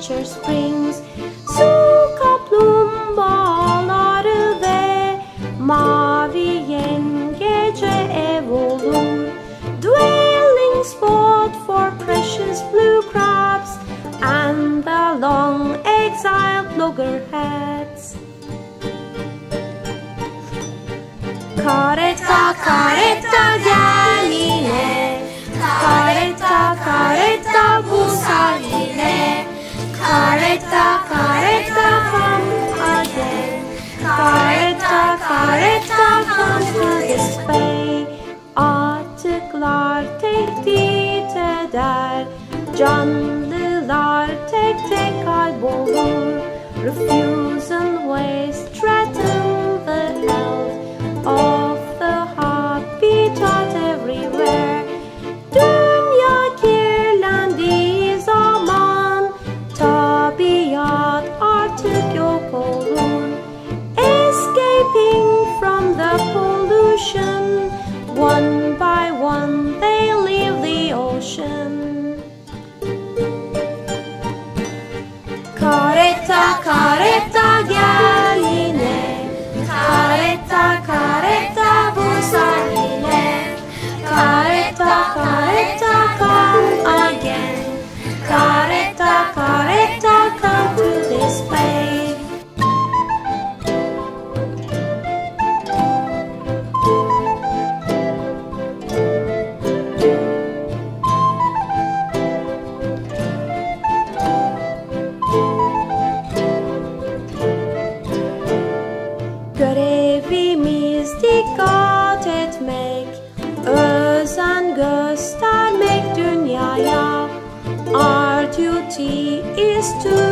Pleasure Springs. Su kaplumbağaları ve mavi yengece ev olur. Dwelling spot for precious blue crabs and the long exiled loggerheads. Kareta, kareta gel yine, kareta, kareta bu sahile. Kareta, kareta come again, kareta, kareta come to this bay. Atıklar tehdit eder, canlılar tek tek kaybolur. Refuse and waste threaten the health of the habitat everywhere. Dünya kirlendiği zaman tabiat artık yok olur. Escaping from the pollution, one by one they leave the ocean. Kareta, kareta gel yine, kareta, kareta bu sahile. Kareta, kareta come again, kareta, kareta come to this bay. Görevimiz dikkat etmek, özen göstermek dünyaya. Our duty is to